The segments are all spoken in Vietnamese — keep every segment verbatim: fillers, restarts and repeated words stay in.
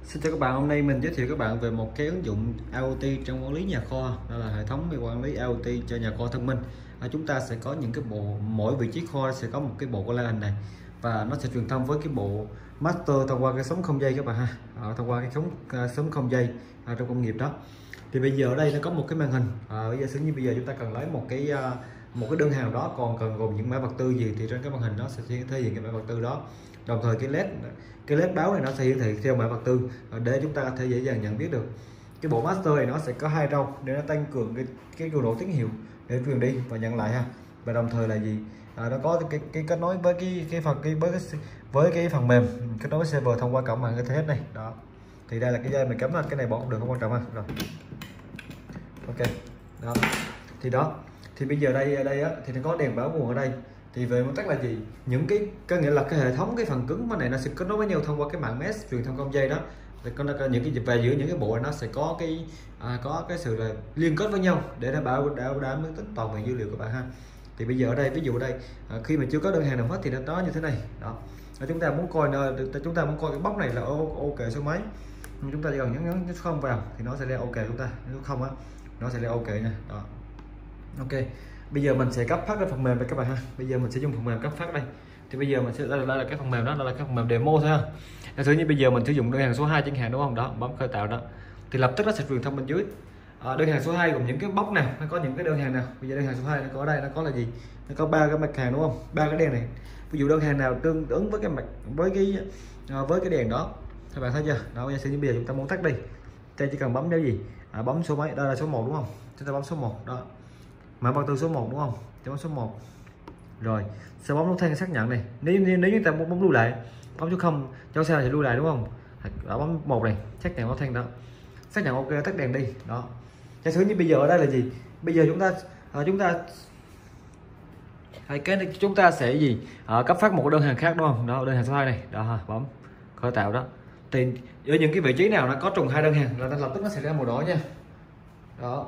Xin chào các bạn, hôm nay mình giới thiệu các bạn về một cái ứng dụng IoT trong quản lý nhà kho, đó là hệ thống về quản lý IoT cho nhà kho thông minh. À, chúng ta sẽ có những cái bộ, mỗi vị trí kho sẽ có một cái bộ LAN này và nó sẽ truyền thông với cái bộ master thông qua cái sóng không dây các bạn ha, à, thông qua cái sóng sóng không dây à, trong công nghiệp đó. Thì bây giờ ở đây nó có một cái màn hình, à, bây giờ giống như bây giờ chúng ta cần lấy một cái một cái đơn hàng đó, còn cần gồm những mã vật tư gì thì trên cái màn hình nó sẽ thể hiện cái mã vật tư đó. Đồng thời cái led cái led báo này nó sẽ hiển thị theo mã vật tư để chúng ta có thể dễ dàng nhận biết được. Cái bộ master này nó sẽ có hai râu để nó tăng cường cái cái cường độ tín hiệu để truyền đi và nhận lại ha. Và đồng thời là gì, à, nó có cái cái kết nối với cái cái phần cái với cái với cái phần mềm kết nối với server thông qua cổng mạng Ethernet này đó. Thì đây là cái dây mình cắm lên, cái này bỏ không được, không quan trọng ha. Rồi ok đó, thì đó thì bây giờ đây đây á thì nó có đèn báo nguồn ở đây. Thì về nguyên tắc là gì, những cái có nghĩa là cái hệ thống cái phần cứng này nó sẽ kết nối với nhau thông qua cái mạng mesh truyền thông không dây đó. Thì có những cái về giữa những cái bộ nó sẽ có cái à, có cái sự là liên kết với nhau để đảm bảo đảm đảm tính toàn vẹn dữ liệu các bạn ha. Thì bây giờ ở đây ví dụ ở đây à, khi mà chưa có đơn hàng nào hết thì nó như thế này đó. Chúng ta muốn coi chúng ta muốn coi cái bóc này là ok số mấy, chúng ta chỉ cần nhấn nhấn số không vào thì nó sẽ lên ok, chúng ta nếu không á nó sẽ lên ok nha đó. Ok, bây giờ mình sẽ cấp phát cái phần mềm đây các bạn ha. Bây giờ mình sẽ dùng phần mềm cấp phát đây. Thì bây giờ mình sẽ đây là, đây là cái phần mềm đó, đó là cái phần mềm demo thôi ha. Giả sử như bây giờ mình sử dụng đơn hàng số hai chẳng hạn đúng không, đó bấm khởi tạo đó thì lập tức nó sẽ truyền thông bên dưới. À, đơn hàng số hai gồm những cái bóc nào, nó có những cái đơn hàng nào. Bây giờ đơn hàng số hai nó có ở đây, nó có là gì, nó có ba cái mặt hàng đúng không, ba cái đèn này. Ví dụ đơn hàng nào tương ứng với cái mặt với cái à, với cái đèn đó các bạn thấy chưa đó. Giả sử như bây giờ chúng ta muốn tắt đi, ta chỉ cần bấm cái gì, à, bấm số mấy, đây là số một đúng không, chúng ta bấm số một đó, mã vật tư số một đúng không, bấm số một rồi sẽ bấm nút thank xác nhận này. Nếu nếu, nếu chúng ta muốn bấm lưu lại, bấm số không cho xe thì lưu lại đúng không, đó bấm một này xác nhận nút thank đó, xác nhận ok tắt đèn đi đó. Giả sử như bây giờ ở đây là gì, bây giờ chúng ta à, chúng ta cái này chúng ta sẽ gì à, cấp phát một đơn hàng khác đúng không, đó đơn hàng số hai này đó, bấm khởi tạo đó. Thì ở những cái vị trí nào nó có trùng hai đơn hàng là lập tức nó sẽ ra màu đỏ nha đó.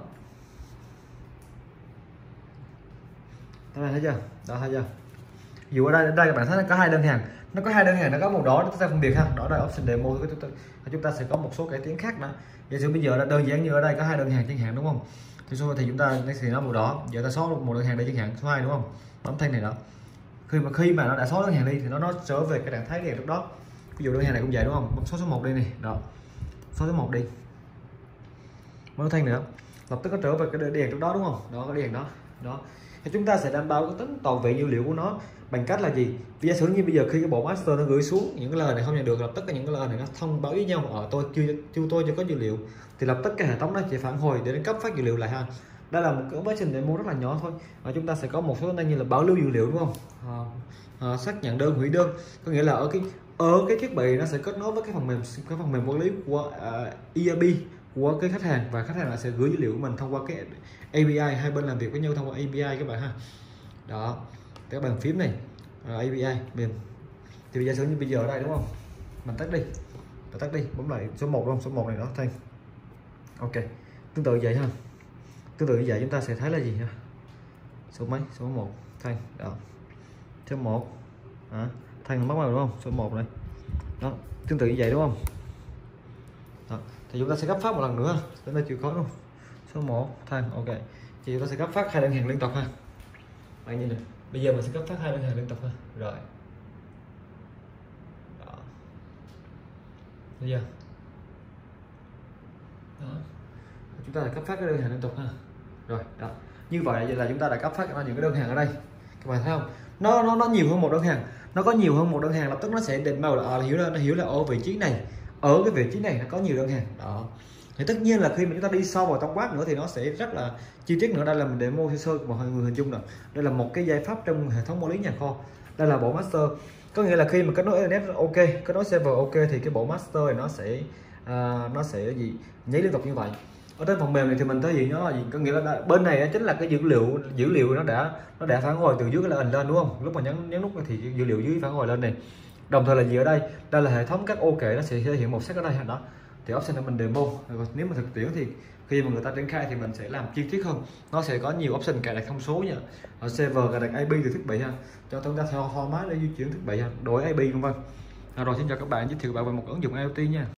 Các bạn thấy chưa đó, thấy chưa, dù ở đây ở đây các bạn thấy nó có hai đơn hàng, nó có hai đơn hàng nó có màu đỏ, chúng ta phân biệt ha, đó là option demo của chúng ta. Chúng ta sẽ có một số cải tiến khác nữa. Giả sử bây giờ là đơn giản như ở đây có hai đơn hàng chẳng hạn đúng không, thì số thì chúng ta thì nó màu đỏ, giờ ta xóa một đơn hàng đây chẳng hạn số hai đúng không, bấm thanh này đó. Khi mà khi mà nó đã xóa đơn hàng đi thì nó nó trở về cái trạng thái đèn lúc đó. Ví dụ đơn hàng này cũng vậy đúng không, bấm số số một đi này đó, số số một đi, bấm thanh nữa, lập tức nó trở về cái đèn lúc đó đúng không, đó cái đèn đó đó. Thì chúng ta sẽ đảm bảo cái tính toàn vẹn dữ liệu của nó bằng cách là gì, vì giả sử như bây giờ khi cái bộ master nó gửi xuống những cái lời này không nhận được, lập tức những cái lời này nó thông báo với nhau ở tôi chưa chưa tôi chưa có dữ liệu, thì lập tức cái hệ thống nó sẽ phản hồi để cấp phát dữ liệu lại ha. Đây là một cái quá trình demo rất là nhỏ thôi, và chúng ta sẽ có một số này như là bảo lưu dữ liệu đúng không, à, à, xác nhận đơn hủy đơn, có nghĩa là ở cái ở cái thiết bị nó sẽ kết nối với cái phần mềm cái phần mềm quản lý của uh, e rờ pê của cái khách hàng, và khách hàng là sẽ gửi dữ liệu của mình thông qua cái a pê i, hai bên làm việc với nhau thông qua a pê i các bạn ha. Đó cái bàn phím này uh, a pê i mềm. Thì bây giờ sử như bây giờ ở đây đúng không, mình tắt đi, mình tắt đi, bấm lại số một đúng không, số một này đó thanh. Ok, tương tự vậy ha, tương tự như vậy chúng ta sẽ thấy là gì ha, số mấy, số một thanh đó, số một à, thanh mất vào đúng không, số một này đó, tương tự như vậy đúng không đó. Thì chúng ta sẽ cấp phát một lần nữa, đến đây chịu khó luôn, số một thanh ok. Thì chúng ta sẽ cấp phát hai đơn hàng liên tục ha, bạn nhìn này. Bây giờ mình sẽ cấp phát hai đơn hàng liên tục ha, rồi đó, bây giờ đó. Chúng ta sẽ cấp phát cái đơn hàng liên tục ha, rồi đó. Như vậy là chúng ta đã cấp phát những cái đơn hàng ở đây, các bạn thấy không, nó nó nó nhiều hơn một đơn hàng, nó có nhiều hơn một đơn hàng, lập tức nó sẽ định màu là, à, hiểu là nó hiểu là ở vị trí này, ở cái vị trí này nó có nhiều đơn hàng đó. Thì tất nhiên là khi mà chúng ta đi sâu vào tổng quát nữa thì nó sẽ rất là chi tiết nữa. Đây là mình demo sơ sơ mọi người hình dung rồi, đây là một cái giải pháp trong hệ thống quản lý nhà kho. Đây là bộ master, có nghĩa là khi mà kết nối Ethernet ok, kết nối server ok thì cái bộ master này nó sẽ à, nó sẽ gì nháy liên tục như vậy. Ở trên phần mềm này thì mình thấy gì nó là gì, có nghĩa là bên này chính là cái dữ liệu dữ liệu nó đã nó đã phản hồi từ dưới cái là hình lên đúng không, lúc mà nhấn nhấn nút thì dữ liệu dưới phản hồi lên này. Đồng thời là gì ở đây, đây là hệ thống các ok nó sẽ thể hiện màu sắc ở đây đó. Thì option là mình demo, nếu mà thực tiễn thì khi mà người ta triển khai thì mình sẽ làm chi tiết hơn, nó sẽ có nhiều option cài đặt thông số nha, ở server cài đặt i pê từ thiết bị ha, cho chúng ta theo format để di chuyển thiết bị ha, đổi i pê vân vân. Rồi xin chào các bạn, giới thiệu bạn về một ứng dụng IoT nha.